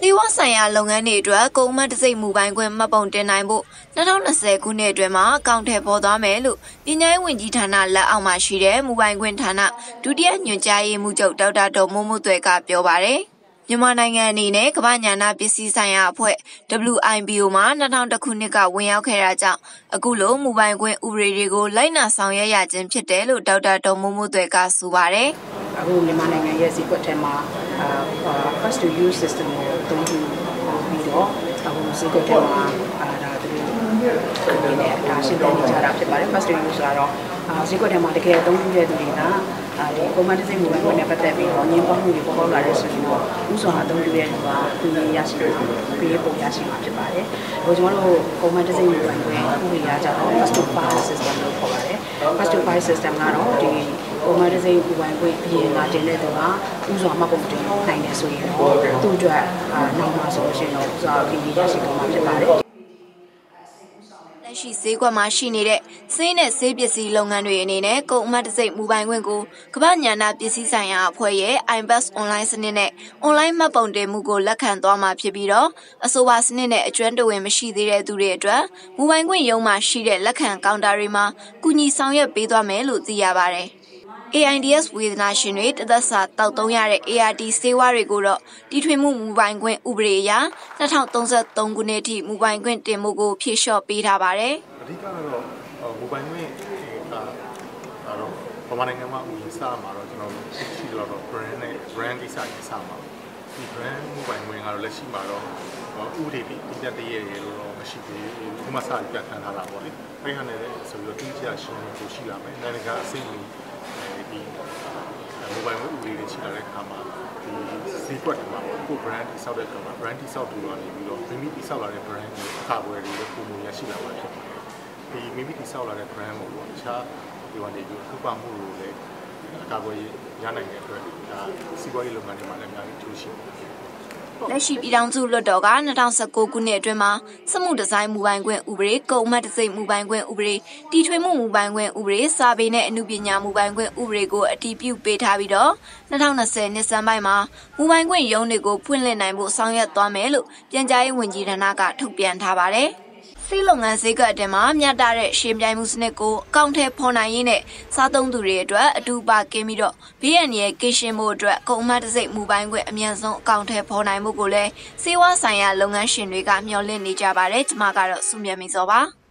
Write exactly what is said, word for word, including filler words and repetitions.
စေဝါဆိုင်ရာလုပ်ငန်းတွေအတွက်ကုန်မှတ်တစိမ့်မူပိုင်ခွင့်မှတ်ပုံတင်နိုင်ဖို့၂၀၂၀ခုနှစ်အတွင်းမှာအကောင့်ထဲပေါ်သွားမယ်လို့ပညာရေးဝန်ကြီးဌာနလက်အောက်မှာရှိတဲ့မူပိုင်ခွင့်ဌာနဒုတိယညွှန်ကြားရေးမှူးချုပ်ဒေါက်တာဒေါ်မိုးမိုးသွဲကပြောပါတယ်။မြန်မာနိုင်ငံအနေနဲ့ကမ္ဘာ့ညာနာပစ္စည်းဆိုင်ရာအဖွဲ့ W I P O မှာ၂၀၀၁ခုနှစ်ကဝင်ရောက်ခဲ့တာကြောင့်အခုလိုမူပိုင်ခွင့်ဥပဒေတွေကိုလိုက်နာဆောင်ရွက်ရခြင်းဖြစ်တယ်လို့ဒေါက်တာဒေါ်မိုးမိုးသွဲကဆိုပါတယ်။အခုမြန်မာနိုင်ငံရဲ့စီကွက်ထဲမှာ first to use system ကိုသုံးပြီးပြီးတော့အခုစီကွက်ထဲမှာဒါသူတို့အနေနဲ့ဒါရှင်းပြနေကြတာဖြစ်ပါတယ် first to use ဆိုတော့စီကွက်ထဲမှာတကယ်အသုံးပြုတဲ့သူတွေကဒီကွန်မန်တစ်စိတ်မူပိုင်ခွင့်နဲ့ပတ်သက်ပြီးတော့ညှင်းပန်းမှုတွေပေါ်ပေါက်လာတဲ့ဆိုရင်တော့ဥစွာအသုံးပြုတဲ့လူကသူရရရှိပေးပုံရရှိမှာဖြစ်ပါတယ်။ဟိုကျွန်တော်တို့ကွန်မန်တစ်စိတ်မူပိုင်ခွင့်ဥပဒေအရတော့ first to file system လို့ခေါ်ပါတယ်။ first to file system ကတော့ဒီကွန်မန်တစ်စိတ်မူပိုင်ခွင့်ပြင်လာတင်တဲ့သူကဥစွာမှတ်ပုံတင်နိုင်တယ်ဆိုရင်တော့သူ့အတွက်နောက်မှာဆိုရှင်တော့ဥစွာခင်းရရှိမှာဖြစ်ပါတယ်။လက်ရှိဈေးကွက်မှာရှိနေတဲ့ဆေးနဲ့ဆေးပစ္စည်းလုပ်ငန်းတွေအနေနဲ့ကုန်အမှတ်တစိမ့်မူပိုင်ခွင့်ကိုကမ္ဘာ့ညာနာပစ္စည်းဆိုင်ရာအဖွဲ့ရဲ့ I B A S online စနစ်နဲ့ online မှတ်ပုံတင်မှုကိုလက်ခံသွားမှာဖြစ်ပြီးတော့အဆိုပါစနစ်နဲ့အကျွမ်းတဝင်မရှိသေးတဲ့သူတွေအတွက်မူပိုင်ခွင့်ရုံးမှာရှိတဲ့လက်ခံကောင်တာတွေမှာကူညီဆောင်ရွက်ပေးသွားမယ်လို့သိရပါတယ်။ A I D S ဝေဒနာရှင်တွေတသက်စာတောက်သုံးရတဲ့ A R T ဆေးဝါးတွေကိုတော့တီထွင်မှုမူပိုင်ခွင့်ဥပဒေအရ၂၀၃၃ခုနှစ်ထိမူပိုင်ခွင့်တင်မှုကိုဖြည့်လျှော့ပေးထားပါတယ်။အဓိကတော့မူပိုင်ခွင့်ကတော့ဗမာနိုင်ငံမှာဥပစာမှာတော့ကျွန်တော်ရှိရှိတော့ brand နဲ့ brand ကိစ္စကြီးစမှာဒီ brand မူပိုင်ခွင့်ကတော့လက်ရှိမှာတော့ဥပဒေပြပြတည်းရလို့တော့မရှိသေးဘူး။ဥပမာစာပြတ်ခံထားတာပေါ့လေ။အဲ့ဟာနဲ့ဆိုပြီးတော့တိကျရှင်းလင်းဖို့ရှိလာမယ်။နိုင်ငံကအစိမ့်ကြီးဒီမူပိုင်ခွင့်ဥပဒေတွေရှိလာတဲ့အခါမှာဒီစီကွက်တွေမှာကို brand တိစောက်တဲ့အခါမှာ brand တိစောက်တူကနေပြီးတော့မိမိတိစောက်လာတဲ့ brand ကိုအခါပွဲတွေပုံမှန်ရရှိလာမှာဖြစ်ပါတယ်။ဒီမိမိတိစောက်လာတဲ့ brand ကိုပေါ့တခြားဒီဝန်တွေဥပမှုတွေလည်းအခါပွဲရနိုင်တဲ့အတွက်ဒါစီကွက်ရေးလုပ်ငန်းတွေမှာလည်းအများကြီးထူးရှိပါတယ်။လက်ရှိပြည်ထောင်စုလွှတ်တော်က၂၀၁၉ခုနှစ်အတွင်းမှာစက်မှုဒီဇိုင်းမူပိုင်ခွင့်ဥပဒေကုန်မှတ်တစိမ့်မူပိုင်ခွင့်ဥပဒေတီထွင်မှုမူပိုင်ခွင့်ဥပဒေစာပေနဲ့အမှုပညာမူပိုင်ခွင့်ဥပဒေကိုအတည်ပြုပေးထားပြီးတော့၂၀၂၀နှစ်စံပိုင်းမှာမူပိုင်ခွင့်ရုံးတွေကိုဖွင့်လှစ်နိုင်ဖို့ဆောင်ရွက်သွားမယ်လို့ပြန်ကြားရေးဝန်ကြီးဌာနကထုတ်ပြန်ထားပါတယ်။စီးလုပ်ငန်းဈေးကွက်အတွင်းမှာမြတ်တာတဲ့ရှင်းပြိုင်မှုစနစ်ကိုအကောင့်ထဲဖော်နိုင်ရင်းနဲ့စားသုံးသူတွေအတွက်အတူပါကင်းပြီးတော့ဘေးရန်ရဲ့ကင်းရှင်းမှုအတွက်ကုန်မှတ်တစိမ့်မူပိုင်ခွင့်အမြန်ဆုံးအကောင့်ထဲဖော်နိုင်မှုကိုလည်းစေဝါဆိုင်ရာလုပ်ငန်းရှင်တွေကမျှော်လင့်နေကြပါတယ်။ကျွန်မကတော့စုမြတ်မီစောပါ။